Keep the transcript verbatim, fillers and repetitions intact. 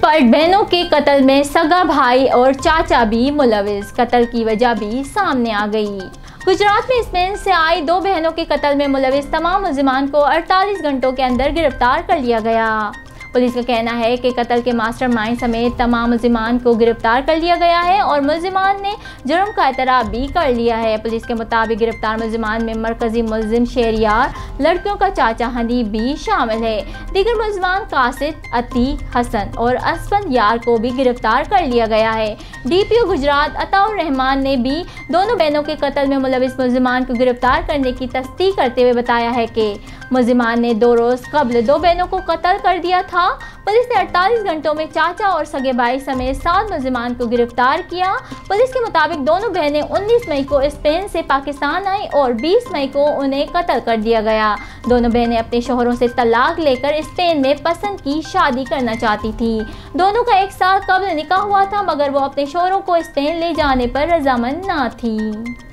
पर बहनों के कत्ल में सगा भाई और चाचा भी मुलविस, कत्ल की वजह भी सामने आ गई। गुजरात में स्पेन से आई दो बहनों के कत्ल में मुलविस तमाम मुल्जिमान को अड़तालीस घंटों के अंदर गिरफ्तार कर लिया गया। पुलिस का कहना है कि कत्ल के मास्टरमाइंड समेत तमाम मुल्जिमान को गिरफ्तार कर लिया गया है और मुल्जिमान ने जुर्म का एतराफ़ भी कर लिया है। पुलिस के मुताबिक गिरफ्तार मुल्जिमान में मरकजी मुल्जिम शेरियार, लड़कियों का चाचा हनीफ भी शामिल है। दीगर मुल्जिमान कासिद, अती, हसन और असफन यार को भी गिरफ्तार कर लिया गया है। D P O Gujarat Ataur Rahman ने भी दोनों बहनों के कत्ल में मुलविस मुल्जिमान को गिरफ्तार करने की तस्दीक करते हुए बताया है कि मुल्जिमान ने दो रोज़ कबल दो बहनों को कत्ल कर दिया था। पुलिस ने अड़तालीस घंटों में चाचा और सगे भाई समेत सात मुल्जिमान को गिरफ्तार किया। पुलिस के मुताबिक दोनों बहनें उन्नीस मई को स्पेन से पाकिस्तान आई और बीस मई को उन्हें कत्ल कर दिया गया। दोनों बहनें अपने शौहरों से तलाक लेकर स्पेन में पसंद की शादी करना चाहती थी। दोनों का एक साल कबल निकाह हुआ था, मगर वो अपने शौहरों को स्पेन ले जाने पर रजामंद न थी।